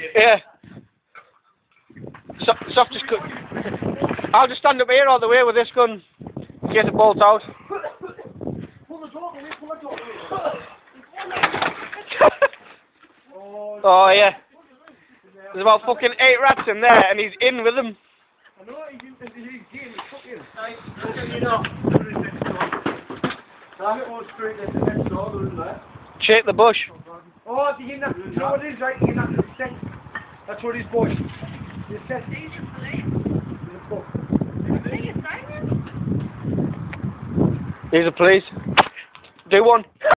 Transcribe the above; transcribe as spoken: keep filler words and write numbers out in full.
Yeah. So, soft just cut. I'll just stand up here all the way with this gun. Get the bolt out. Oh yeah. There's about fucking eight rats in there, and he's in with them. Shake the bush. Oh, the in that, you know what it is, right? In that set. That's what his bush. The set. Here's a police. Do one.